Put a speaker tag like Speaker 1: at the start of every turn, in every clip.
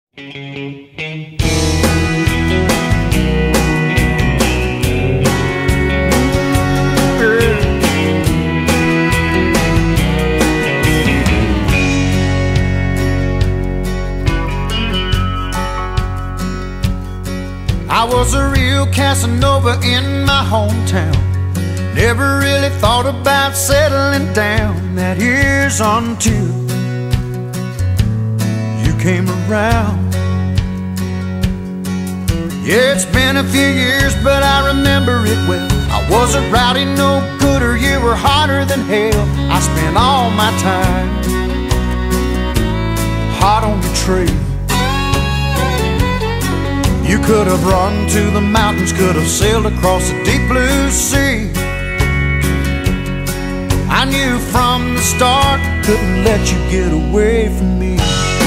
Speaker 1: I was a real Casanova in my hometown. Never really thought about settling down. That year's until you came around. Yeah, it's been a few years, but I remember it well. I wasn't rowdy, no gooder, you were hotter than hell. I spent all my time hot on the trail. You could have run to the mountains, could have sailed across the deep blue sea. I knew from the start, couldn't let you get away from me.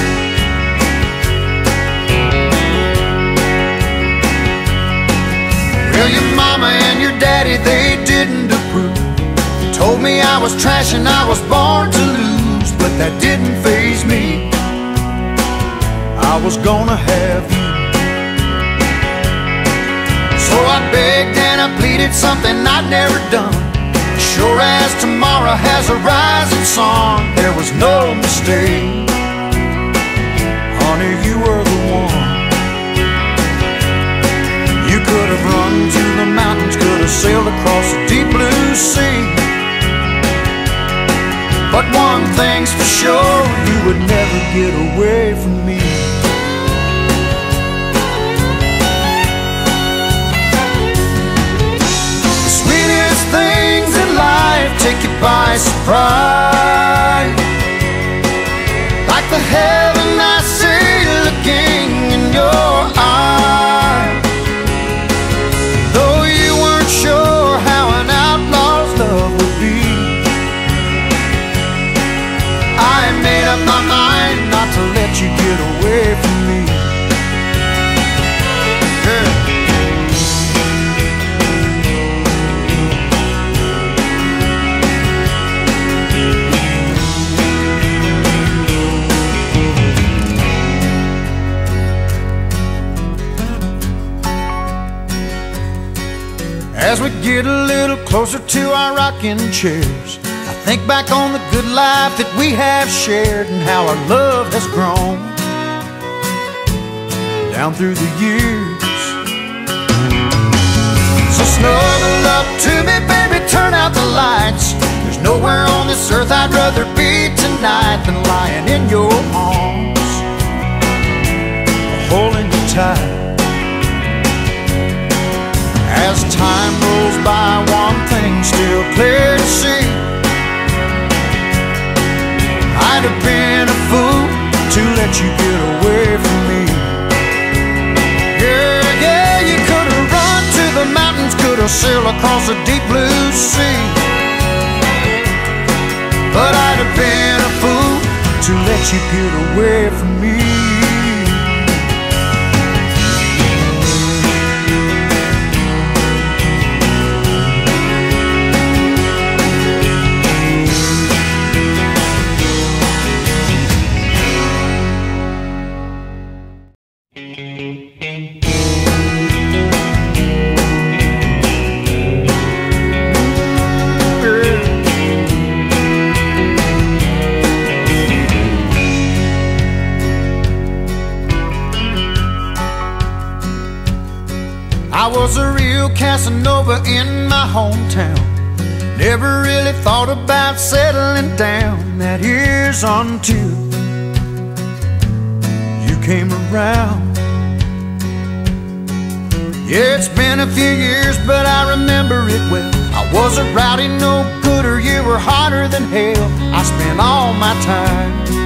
Speaker 1: Well, your mama and your daddy, they didn't approve. Told me I was trash and I was born to lose. But that didn't faze me, I was gonna have you. So I begged and I pleaded, something I'd never done. Sure as tomorrow has a rising sun, there was no mistake. Honey, you were the one. You could have run to the mountains, could have sailed across the deep blue sea. But one thing's for sure, you would never get away from me. Things in life take you by surprise, like the heaven I see looking in your eyes. Though you weren't sure how an outlaw's love would be, I made up my mind not to let you get away from me. Yeah. As we get a little closer to our rocking chairs, I think back on the good life that we have shared and how our love has grown down through the years. So snuggle up to me, baby, turn out the lights. There's nowhere on this earth I'd rather be tonight than lying in your arms, holding you tight. As time rolls by, one thing's still clear to see. I'd have been a fool to let you get away from me. Yeah, yeah, you could have run to the mountains, could have sailed across the deep blue sea. But I'd have been a fool to let you get away from me. I was a real Casanova in my hometown. Never really thought about settling down. That year's until you came around. Yeah, it's been a few years, but I remember it well. I wasn't rowdy, no gooder, you were hotter than hell. I spent all my time